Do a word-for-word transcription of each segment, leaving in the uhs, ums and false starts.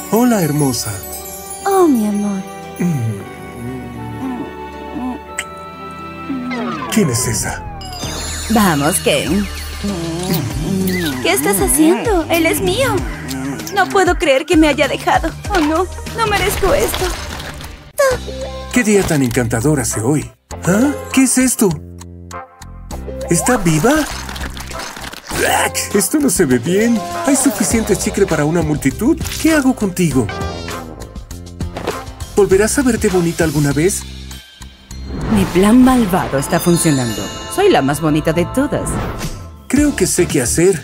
Hola, hermosa. Oh, mi amor. ¿Quién es esa? Vamos, Ken. ¿Qué estás haciendo? Él es mío. No puedo creer que me haya dejado. Oh, no. No merezco esto. ¿Qué día tan encantador hace hoy? ¿Ah? ¿Qué es esto? ¿Está viva? Esto no se ve bien. ¿Hay suficiente chicle para una multitud? ¿Qué hago contigo? ¿Volverás a verte bonita alguna vez? Mi plan malvado está funcionando. Soy la más bonita de todas. Creo que sé qué hacer.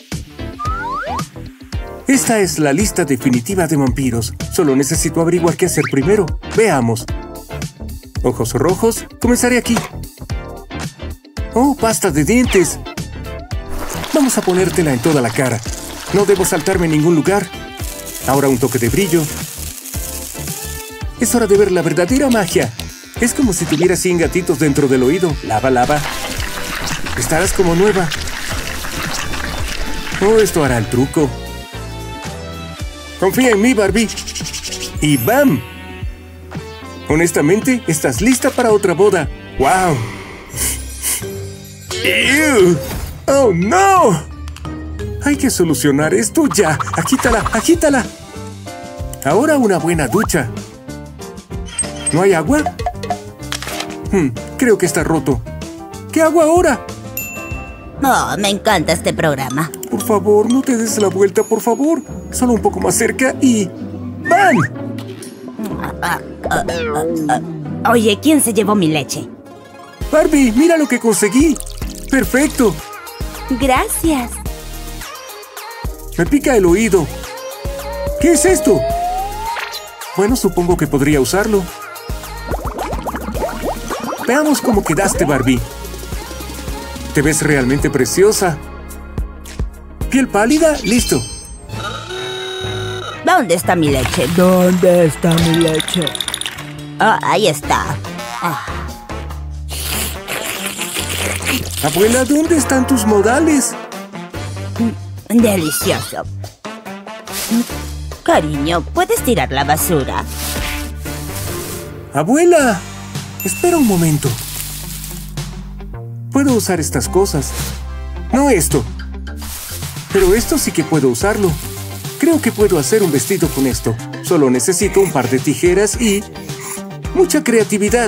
Esta es la lista definitiva de vampiros. Solo necesito averiguar qué hacer primero. Veamos. Ojos rojos. Comenzaré aquí. Oh, pasta de dientes. Vamos a ponértela en toda la cara. No debo saltarme en ningún lugar. Ahora un toque de brillo. Es hora de ver la verdadera magia. Es como si tuviera cien gatitos dentro del oído. Lava, lava. Estarás como nueva. Oh, esto hará el truco. Confía en mí, Barbie. Y ¡bam! Honestamente, estás lista para otra boda. ¡Wow! ¡Ew! ¡Oh, no! Hay que solucionar esto ya. ¡Agítala, agítala! Ahora una buena ducha. ¿No hay agua? Hmm, creo que está roto. ¿Qué hago ahora? Oh, me encanta este programa. Por favor, no te des la vuelta, por favor. Solo un poco más cerca y... ¡bam! Oye, ¿quién se llevó mi leche? Barbie, mira lo que conseguí. ¡Perfecto! Gracias. Me pica el oído. ¿Qué es esto? Bueno, supongo que podría usarlo. Veamos cómo quedaste, Barbie. Te ves realmente preciosa. Piel pálida, listo. ¿Dónde está mi leche? ¿Dónde está mi leche? Oh, ahí está. Ah. Abuela, ¿dónde están tus modales? Delicioso. Cariño, ¿puedes tirar la basura? Abuela, espera un momento. Puedo usar estas cosas. No esto. Pero esto sí que puedo usarlo. Creo que puedo hacer un vestido con esto. Solo necesito un par de tijeras y... mucha creatividad.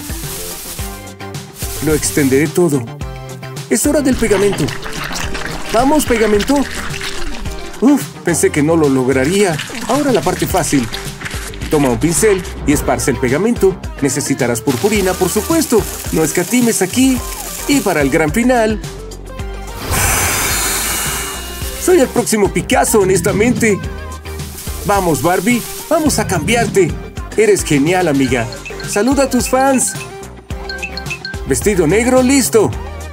Lo extenderé todo. Es hora del pegamento. ¡Vamos, pegamento! Uf, pensé que no lo lograría. Ahora la parte fácil. Toma un pincel y esparce el pegamento. Necesitarás purpurina, por supuesto. No escatimes aquí. Y para el gran final... soy el próximo Picasso, honestamente. Vamos, Barbie. Vamos a cambiarte. Eres genial, amiga. Saluda a tus fans. Vestido negro, listo.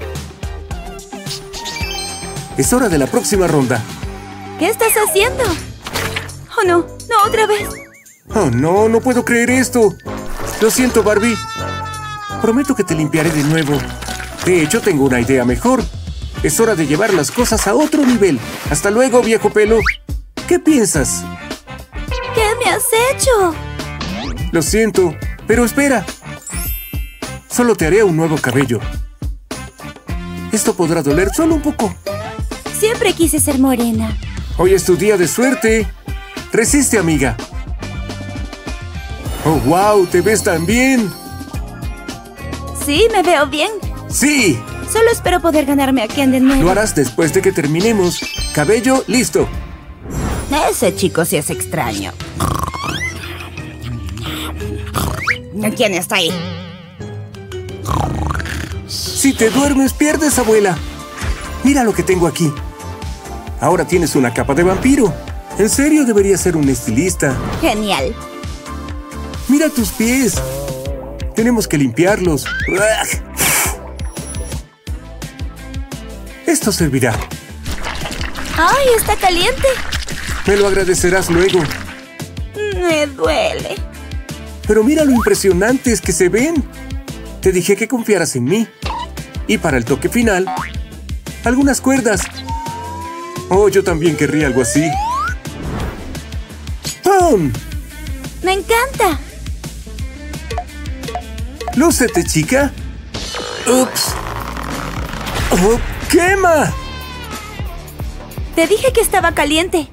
Es hora de la próxima ronda. ¿Qué estás haciendo? Oh, no. No, otra vez. Oh, no. No puedo creer esto. Lo siento, Barbie. Prometo que te limpiaré de nuevo. De hecho, tengo una idea mejor. Es hora de llevar las cosas a otro nivel. Hasta luego, viejo pelo. ¿Qué piensas? ¿Qué me has hecho? Lo siento, pero espera. Solo te haré un nuevo cabello. Esto podrá doler solo un poco. Siempre quise ser morena. Hoy es tu día de suerte. Resiste, amiga. Oh, wow, te ves tan bien. Sí, me veo bien. ¡Sí! Solo espero poder ganarme a Ken de nuevo. Lo harás después de que terminemos. Cabello, listo. Ese chico sí es extraño. ¿Quién está ahí? Si te duermes, pierdes, abuela. Mira lo que tengo aquí. Ahora tienes una capa de vampiro. En serio, deberías ser un estilista. Genial. Mira tus pies. Tenemos que limpiarlos. Esto servirá. ¡Ay, está caliente! Me lo agradecerás luego. Me duele. Pero mira lo impresionantes que se ven. Te dije que confiaras en mí. Y para el toque final, algunas cuerdas. Oh, yo también querría algo así. ¡Ah! ¡Acción! ¡Me encanta! ¡Lúcete, chica! ¡Ups! ¡Oh, quema! Te dije que estaba caliente.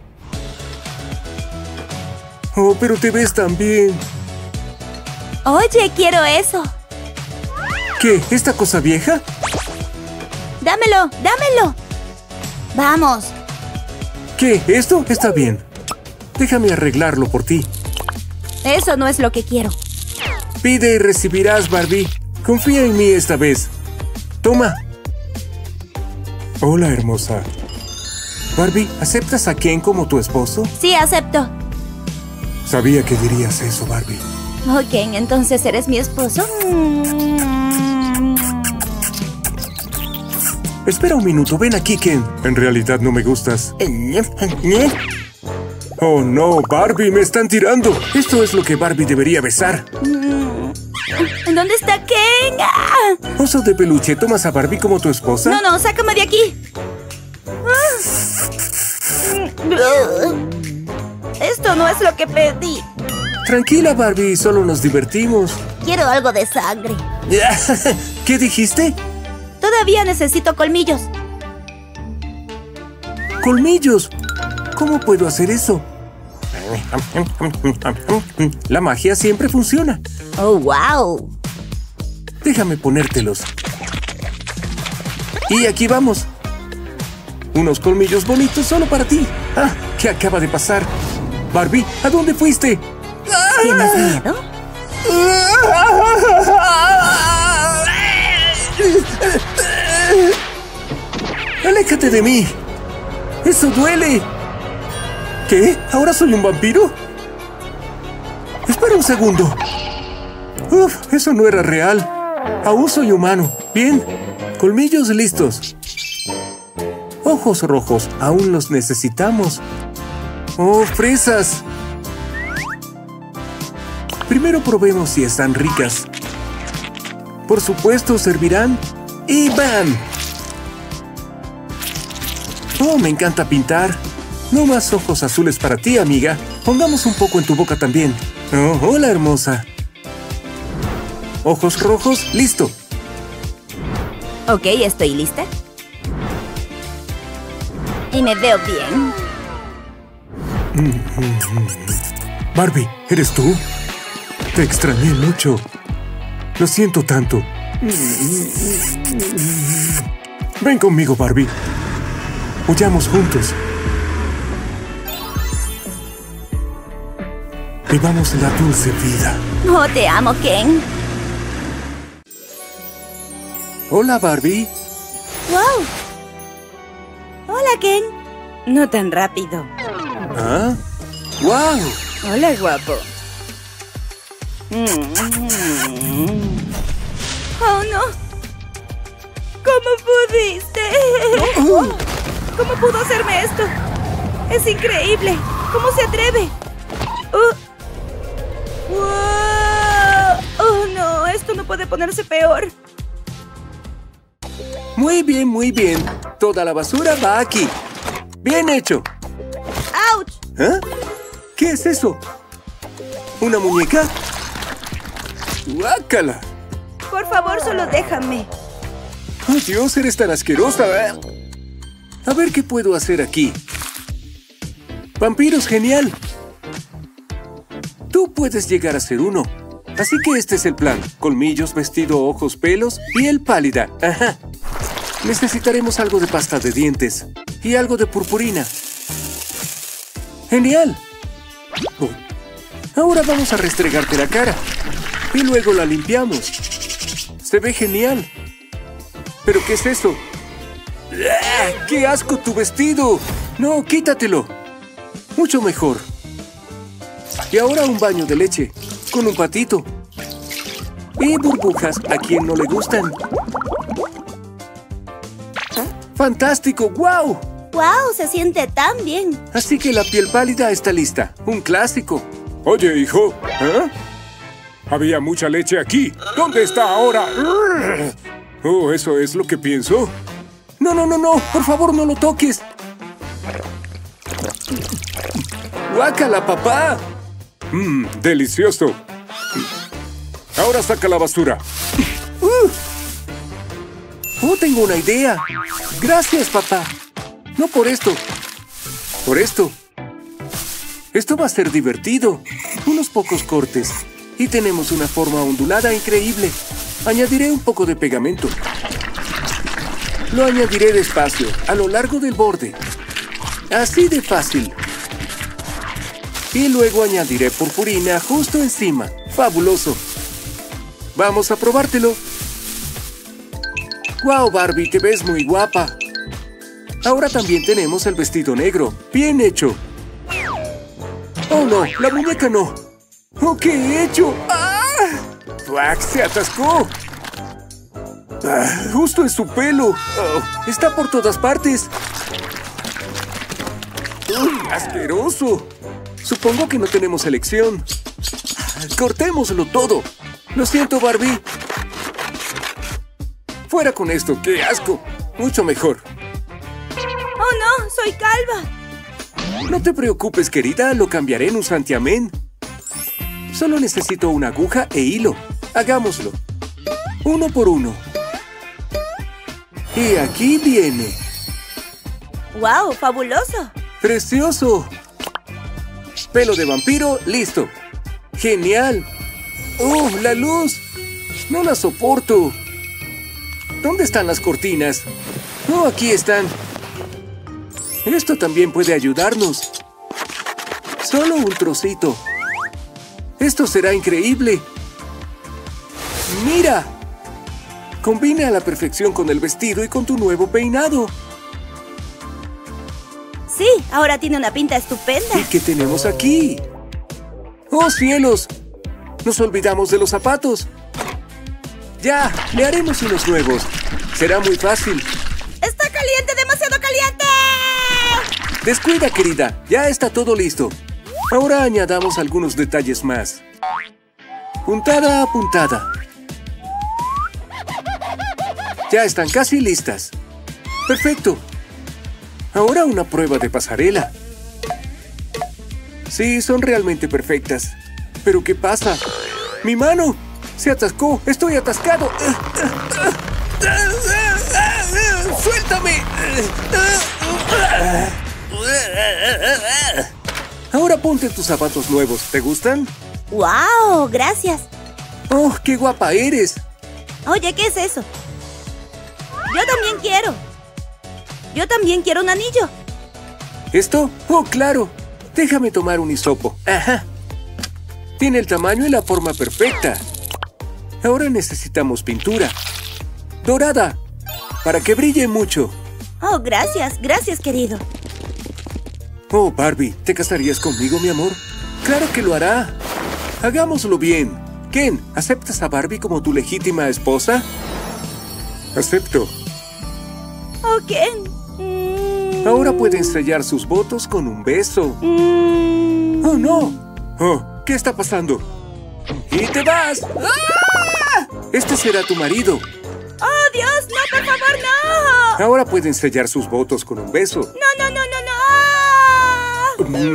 Oh, pero te ves tan bien. Oye, quiero eso. ¿Qué? ¿Esta cosa vieja? ¡Dámelo! ¡Dámelo! ¡Vamos! ¿Qué? ¿Esto? Está bien. Déjame arreglarlo por ti. Eso no es lo que quiero. Pide y recibirás, Barbie. Confía en mí esta vez. Toma. Hola, hermosa. Barbie, ¿aceptas a Ken como tu esposo? Sí, acepto. Sabía que dirías eso, Barbie. Ok, entonces eres mi esposo. Espera un minuto, ven aquí, Ken. En realidad no me gustas. Oh, no, Barbie, me están tirando. Esto es lo que Barbie debería besar. ¿Dónde está Ken? ¡Ah! Oso de peluche, ¿tomas a Barbie como tu esposa? No, no, sácame de aquí. Esto no es lo que pedí. Tranquila, Barbie, solo nos divertimos. Quiero algo de sangre. ¿Qué dijiste? Todavía necesito colmillos. ¡Colmillos! ¿Cómo puedo hacer eso? La magia siempre funciona. ¡Oh, wow! Déjame ponértelos. Y aquí vamos. Unos colmillos bonitos solo para ti. Ah, ¿qué acaba de pasar? Barbie, ¿a dónde fuiste? ¿Tienes miedo? ¡Aléjate de mí! ¡Eso duele! ¿Qué? ¿Ahora soy un vampiro? Espera un segundo. Uf, eso no era real. Aún soy humano. Bien. Colmillos listos. Ojos rojos. Aún los necesitamos. ¡Oh, fresas! Primero probemos si están ricas. Por supuesto, servirán. ¡Y ¡bam! Oh, me encanta pintar. No más ojos azules para ti, amiga. Pongamos un poco en tu boca también. Oh, hola, hermosa. Ojos rojos, listo. Ok, estoy lista. Y me veo bien. Barbie, ¿eres tú? Te extrañé mucho. Lo siento tanto. Ven conmigo, Barbie. Huyamos juntos. Vivamos la dulce vida. Oh, te amo, Ken. Hola, Barbie. ¡Wow! Hola, Ken. No tan rápido. ¿Ah? ¡Wow! Hola, guapo. ¡Oh, no! ¿Cómo pudiste? ¿Cómo pudo hacerme esto? Es increíble. ¿Cómo se atreve? Uh. ¡Wow! ¡Oh, no! Esto no puede ponerse peor. Muy bien, muy bien. Toda la basura va aquí. Bien hecho. ¡Auch! ¿Ah? ¿Qué es eso? ¿Una muñeca? ¡Guácala! Por favor, solo déjame. ¡Oh, Dios, eres tan asquerosa! A ver qué puedo hacer aquí. ¡Vampiros, genial! Tú puedes llegar a ser uno. Así que este es el plan. Colmillos, vestido, ojos, pelos, piel pálida. Ajá. Necesitaremos algo de pasta de dientes y algo de purpurina. ¡Genial! Oh. Ahora vamos a restregarte la cara. Y luego la limpiamos. Se ve genial. ¿Pero qué es eso? ¡Ah! ¡Qué asco tu vestido! No, quítatelo. Mucho mejor. Y ahora un baño de leche. Con un patito. Y burbujas, ¿a quien no le gustan? ¡Fantástico! ¡Guau! ¡Wow! Se siente tan bien. Así que la piel pálida está lista. Un clásico. Oye, hijo. ¿Eh? Había mucha leche aquí. ¿Dónde está ahora? Oh, ¿eso es lo que pienso? No, no, no, no. Por favor, no lo toques. ¡Guácala, papá! Mmm, delicioso. Ahora saca la basura. Uh. Oh, tengo una idea. Gracias, papá. No por esto. Por esto. Esto va a ser divertido. Unos pocos cortes. Y tenemos una forma ondulada increíble. Añadiré un poco de pegamento. Lo añadiré despacio, a lo largo del borde. Así de fácil. Y luego añadiré purpurina justo encima. ¡Fabuloso! Vamos a probártelo. ¡Wow, Barbie! Te ves muy guapa. Ahora también tenemos el vestido negro. ¡Bien hecho! ¡Oh, no! ¡La muñeca no! ¡Oh, qué he hecho! ¡Ah! ¡Fuck! ¡Se atascó! Ah, ¡justo en su pelo! Oh, ¡está por todas partes! ¡Uh, ¡asqueroso! Supongo que no tenemos elección. ¡Cortémoslo todo! ¡Lo siento, Barbie! ¡Fuera con esto! ¡Qué asco! Mucho mejor. ¡Oh, no! ¡Soy calva! No te preocupes, querida. Lo cambiaré en un santiamén. Solo necesito una aguja e hilo. Hagámoslo. Uno por uno. Y aquí viene. ¡Wow! ¡Fabuloso! ¡Precioso! Pelo de vampiro, listo. ¡Genial! ¡Oh, la luz! ¡No la soporto! ¿Dónde están las cortinas? ¡Oh, aquí están! Esto también puede ayudarnos. Solo un trocito. ¡Esto será increíble! ¡Mira! Combina a la perfección con el vestido y con tu nuevo peinado. Sí, ahora tiene una pinta estupenda. ¿Y qué tenemos aquí? ¡Oh, cielos! Nos olvidamos de los zapatos. ¡Ya! Le haremos unos nuevos. Será muy fácil. ¡Está caliente! ¡Demasiado caliente! Descuida, querida. Ya está todo listo. Ahora añadamos algunos detalles más. Puntada a puntada. Ya están casi listas. ¡Perfecto! Ahora una prueba de pasarela. Sí, son realmente perfectas. ¿Pero qué pasa? ¡Mi mano! ¡Se atascó! ¡Estoy atascado! ¡Suéltame! Ahora ponte tus zapatos nuevos. ¿Te gustan? ¡Wow! ¡Gracias! ¡Oh, qué guapa eres! Oye, ¿qué es eso? Yo también quiero. Yo también quiero un anillo. ¿Esto? ¡Oh, claro! Déjame tomar un hisopo. ¡Ajá! Tiene el tamaño y la forma perfecta. Ahora necesitamos pintura. ¡Dorada! Para que brille mucho. Oh, gracias. Gracias, querido. Oh, Barbie, ¿te casarías conmigo, mi amor? ¡Claro que lo hará! Hagámoslo bien. Ken, ¿aceptas a Barbie como tu legítima esposa? Acepto. Oh, Ken. Mm. Ahora pueden sellar sus votos con un beso. Mm. ¡Oh, no! Oh, ¿qué está pasando? ¡Y te vas! ¡Ah! Este será tu marido. ¡Oh, Dios! ¡No, por favor, no! Ahora pueden sellar sus votos con un beso. ¡No, no, no, no, no!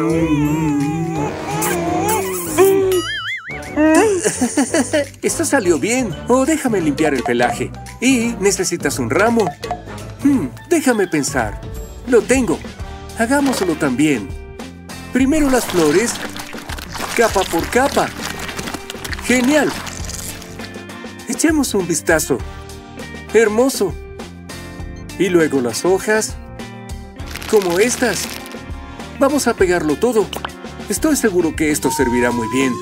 Esto salió bien. Oh, déjame limpiar el pelaje. Y necesitas un ramo. Hmm, déjame pensar. Lo tengo. Hagámoslo también. Primero las flores. Capa por capa. ¡Genial! Echemos un vistazo. ¡Hermoso! Y luego las hojas. Como estas. Vamos a pegarlo todo. Estoy seguro que esto servirá muy bien.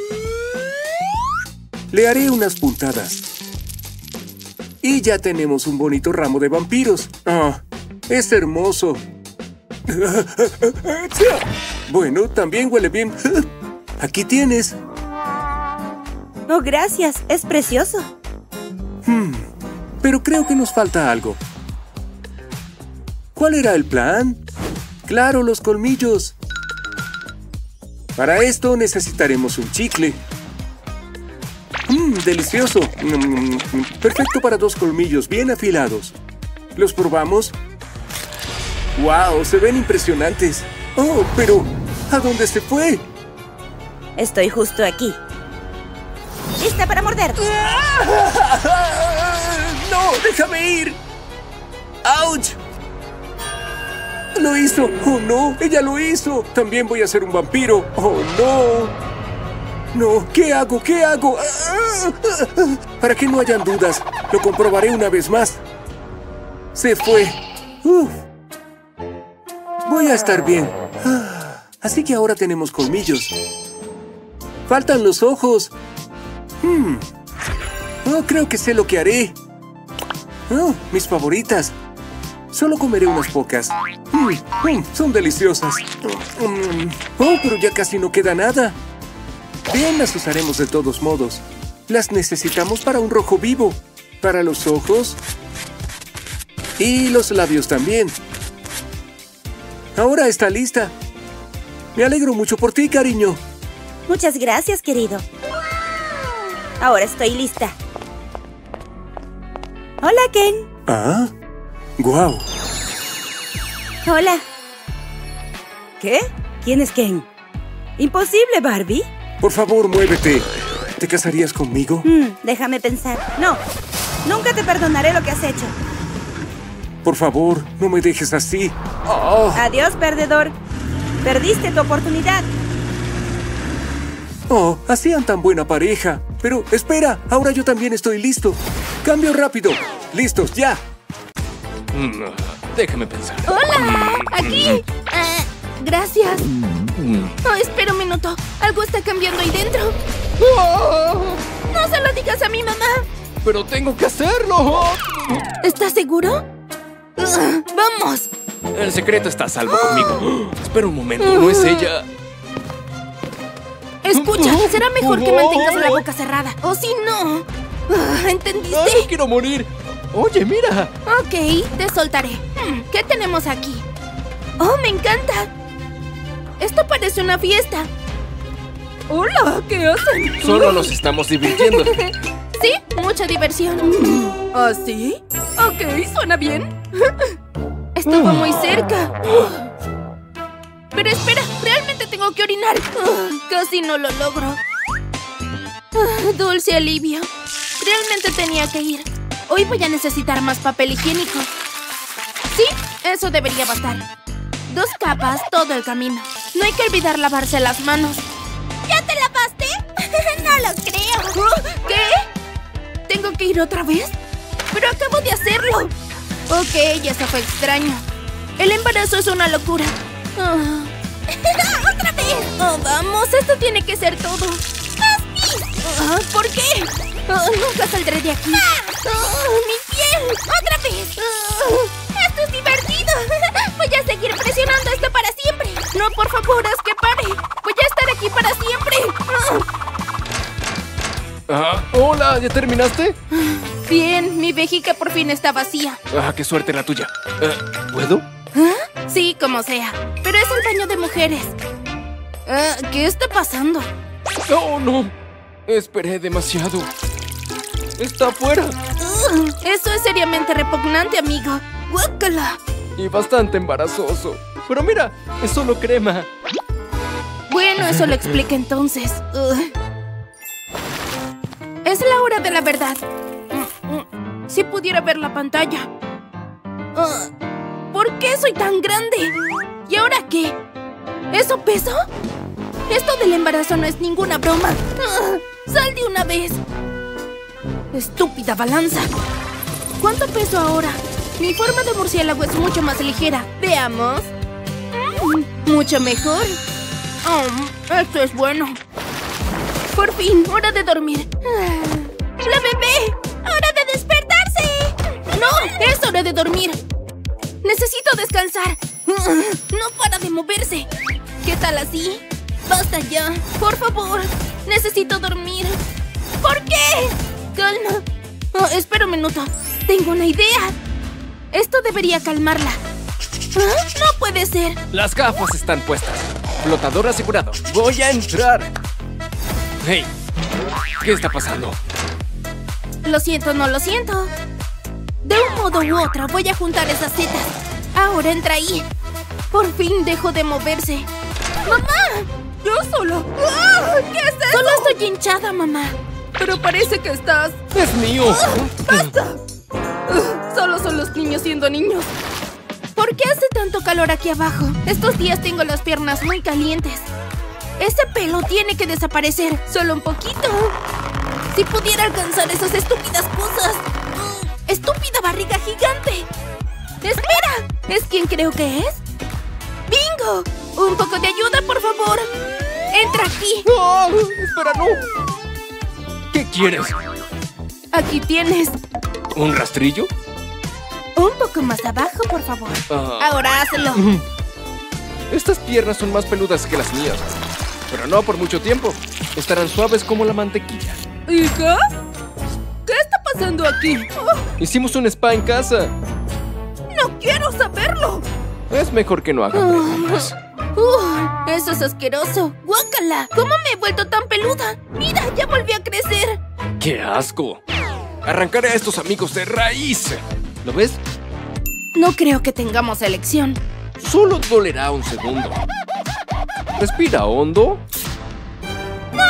Le haré unas puntadas. Y ya tenemos un bonito ramo de vampiros. ¡Ah! ¡Es hermoso! Bueno, también huele bien. Aquí tienes. Oh, gracias. Es precioso. Hmm, pero creo que nos falta algo. ¿Cuál era el plan? ¡Claro, los colmillos! Para esto necesitaremos un chicle. ¡Mmm, delicioso! Mm, perfecto para dos colmillos bien afilados. ¿Los probamos? ¡Wow! Se ven impresionantes. ¡Oh, pero! ¿A dónde se fue? Estoy justo aquí. ¡Lista para morder! ¡No! ¡Déjame ir! ¡Auch! ¡Lo hizo! ¡Oh, no! ¡Ella lo hizo! También voy a ser un vampiro. ¡Oh, no! No, ¿qué hago? ¿Qué hago? Para que no hayan dudas, lo comprobaré una vez más. Se fue. Uf. Voy a estar bien. Así que ahora tenemos colmillos. Faltan los ojos. Hmm. Oh, creo que sé lo que haré. Oh, mis favoritas. Solo comeré unas pocas. Mm, mm, son deliciosas. Mm. Oh, pero ya casi no queda nada. Bien, las usaremos de todos modos. Las necesitamos para un rojo vivo. Para los ojos. Y los labios también. Ahora está lista. Me alegro mucho por ti, cariño. Muchas gracias, querido. Ahora estoy lista. Hola, Ken. Ah, guau. Hola. ¿Qué? ¿Quién es Ken? Imposible, Barbie. Por favor, muévete. ¿Te casarías conmigo? Mm, déjame pensar. No, nunca te perdonaré lo que has hecho. Por favor, no me dejes así. Oh. Adiós, perdedor. Perdiste tu oportunidad. Oh, hacían tan buena pareja. Pero, espera, ahora yo también estoy listo. Cambio rápido. Listos, ya. Mm, déjame pensar. ¡Hola! ¡Aquí! Ah, gracias. Oh, espera un minuto. Algo está cambiando ahí dentro. Oh, no se lo digas a mi mamá. ¡Pero tengo que hacerlo! ¿Estás seguro? Uh, ¡Vamos! El secreto está a salvo conmigo. Espera un momento, no es ella. Escucha, será mejor que mantengas la boca cerrada. O si no... Uh, ¿entendiste? ¡Ay, quiero morir! Oye, mira. Ok, te soltaré. Hmm, ¿qué tenemos aquí? ¡Oh, me encanta! Esto parece una fiesta. ¡Hola! ¿Qué hacen? Solo nos estamos divirtiendo. Sí, mucha diversión. ¿Ah, sí? Ok, suena bien. Estuvo muy cerca. Pero espera, realmente tengo que orinar. Casi no lo logro. Dulce alivio. Realmente tenía que ir. Hoy voy a necesitar más papel higiénico. Sí, eso debería bastar. Dos capas todo el camino. No hay que olvidar lavarse las manos. ¿Ya te lavaste? No lo creo. ¿Qué? ¿Tengo que ir otra vez? Pero acabo de hacerlo. Ok, eso fue extraño. El embarazo es una locura. Oh. ¡Otra vez! Oh, vamos, esto tiene que ser todo. Oh, ¿por qué? Oh, nunca saldré de aquí. Oh, ¡mi piel! ¡Otra vez! Oh, ¡esto es divertido! Voy a seguir presionando esto para siempre. No, por favor, haz que pare. Voy a estar aquí para siempre. Oh. Ah, hola, ¿ya terminaste? Bien, mi vejiga por fin está vacía. Ah, qué suerte la tuya. Uh, ¿Puedo? ¿Ah? Sí, como sea. Pero es el baño de mujeres. Uh, ¿Qué está pasando? ¡Oh, no! Esperé demasiado. ¡Está afuera! Uh, eso es seriamente repugnante, amigo. ¡Guácala! Y bastante embarazoso. Pero mira, es solo crema. Bueno, eso lo explica entonces. Uh. Es la hora de la verdad. Uh, uh. Si pudiera ver la pantalla. Uh, ¿Por qué soy tan grande? ¿Y ahora qué? ¿Eso peso? Esto del embarazo no es ninguna broma. Uh, ¡Sal de una vez! Estúpida balanza. ¿Cuánto peso ahora? Mi forma de murciélago es mucho más ligera. Veamos. Mm, mucho mejor. Oh, esto es bueno. Por fin, hora de dormir. ¡La bebé! ¡Hora de despertarse! ¡No! ¡Es hora de dormir! ¡Necesito descansar! ¡No para de moverse! ¿Qué tal así? ¡Basta ya! ¡Por favor! ¡Necesito dormir! ¿Por qué? ¡Calma! Oh, espera un minuto. Tengo una idea. Esto debería calmarla. ¿Ah? ¡No puede ser! Las gafas están puestas. Flotador asegurado. Voy a entrar. Hey, ¿qué está pasando? Lo siento, no lo siento. De un modo u otro voy a juntar esas setas. Ahora entra ahí. Por fin dejó de moverse. ¡Mamá! ¿Yo? solo. ¡Ah! ¿Qué es eso? Solo estoy hinchada, mamá. Pero parece que estás... ¡Es mío! ¡Basta! Uh, solo son los niños siendo niños. ¿Por qué hace tanto calor aquí abajo? Estos días tengo las piernas muy calientes. Ese pelo tiene que desaparecer. Solo un poquito. Si pudiera alcanzar esas estúpidas cosas. Uh, ¡Estúpida barriga gigante! ¡Espera! ¿Es quien creo que es? ¡Bingo! Un poco de ayuda, por favor. Entra aquí. ¡Oh! ¡Espera, no! ¿Qué quieres? Aquí tienes. ¿Un rastrillo? Un poco más abajo, por favor. Ah. Ahora hazlo. Estas piernas son más peludas que las mías. Pero no por mucho tiempo. Estarán suaves como la mantequilla. ¿Hija? ¿Qué está pasando aquí? Oh, Hicimos un spa en casa. ¡No quiero saberlo! Es mejor que no hagan preguntas. Uh, eso es asqueroso. ¡Guácala! ¿Cómo me he vuelto tan peluda? ¡Mira, ya volví a crecer! ¡Qué asco! Arrancaré a estos amigos de raíz. ¿Lo ves? No creo que tengamos elección. Solo dolerá un segundo. Respira hondo. ¡No!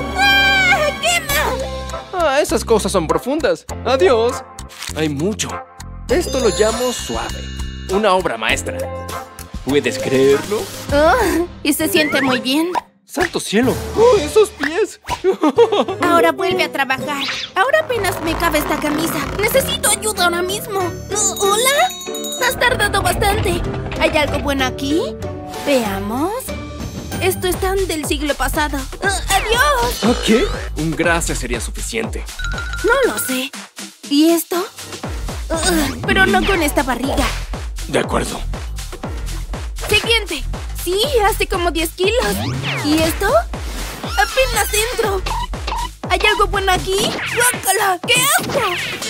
¡Ah! ¡Quema! Ah, esas cosas son profundas. Adiós. Hay mucho. Esto lo llamo suave. Una obra maestra. ¿Puedes creerlo? Oh, y se siente muy bien. ¡Santo cielo! ¡Oh, esos pies! Ahora vuelve a trabajar. Ahora apenas me cabe esta camisa. Necesito ayuda ahora mismo. Uh, ¿Hola? Has tardado bastante. ¿Hay algo bueno aquí? Veamos. Esto es tan del siglo pasado. Uh, ¡Adiós! ¿Ah, qué? Un gracias sería suficiente. No lo sé. ¿Y esto? Uh, pero no con esta barriga. De acuerdo. Siguiente. Sí, hace como diez kilos. ¿Y esto? Apenas entro. ¿Hay algo bueno aquí? ¡Guácala! ¡Qué asco!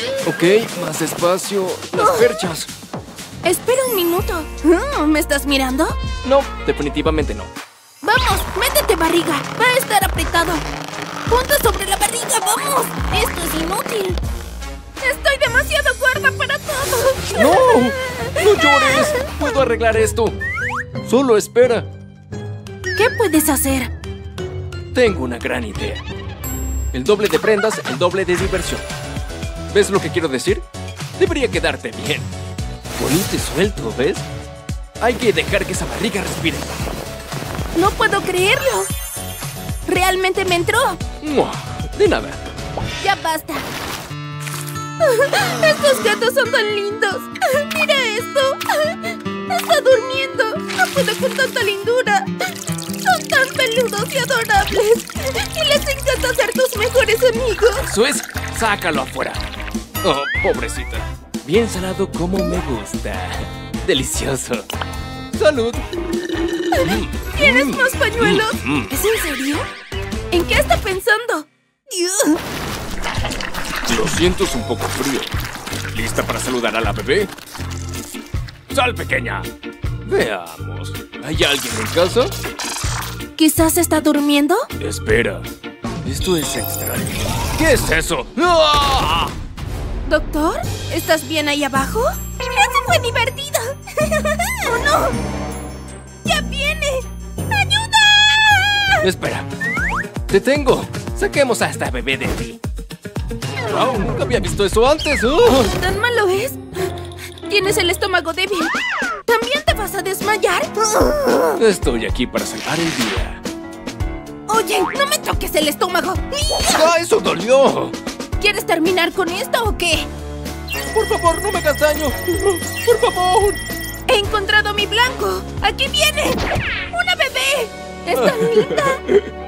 Ok, más despacio. Las perchas. Espera un minuto. Oh, ¿me estás mirando? No, definitivamente no. ¡Vamos! ¡Métete, barriga! Va a estar apretado. ¡Punta sobre la barriga! ¡Vamos! ¡Esto es inútil! ¡Estoy demasiado gorda para todo! ¡No! ¡No llores! ¡Puedo arreglar esto! Solo espera. ¿Qué puedes hacer? Tengo una gran idea. El doble de prendas, el doble de diversión. ¿Ves lo que quiero decir? Debería quedarte bien. Bonito y suelto, ¿ves? Hay que dejar que esa barriga respire. No puedo creerlo. ¿Realmente me entró? ¡Mua! De nada. Ya basta. Estos gatos son tan lindos. Mira esto. Está durmiendo. No puedo con tanta lindura. Son tan peludos y adorables. Y les encanta ser tus mejores amigos. Eso es. Sácalo afuera. Oh, pobrecita. Bien salado como me gusta. Delicioso. ¡Salud! ¿Tienes más pañuelos? Mm, mm. ¿Es en serio? ¿En qué está pensando? Lo siento, es un poco frío. ¿Lista para saludar a la bebé? ¡Sal, pequeña! Veamos. ¿Hay alguien en casa? ¿Quizás está durmiendo? Espera. Esto es extraño. ¿Qué es eso? ¡Ah! ¿Doctor? ¿Estás bien ahí abajo? ¡Eso fue divertido! ¡Oh, no! ¡Ya viene! ¡Ayuda! Espera. ¡Te tengo! Saquemos a esta bebé de aquí. ¡Wow! Nunca había visto eso antes. ¡Oh! ¿Tan malo es? Tienes el estómago débil. ¿También te vas a desmayar? Estoy aquí para salvar el día. Oye, no me toques el estómago. ¡Ah, eso dolió! ¿Quieres terminar con esto o qué? Por favor, no me hagas daño. Por favor. He encontrado mi blanco. ¡Aquí viene! ¡Una bebé! ¡Es tan linda!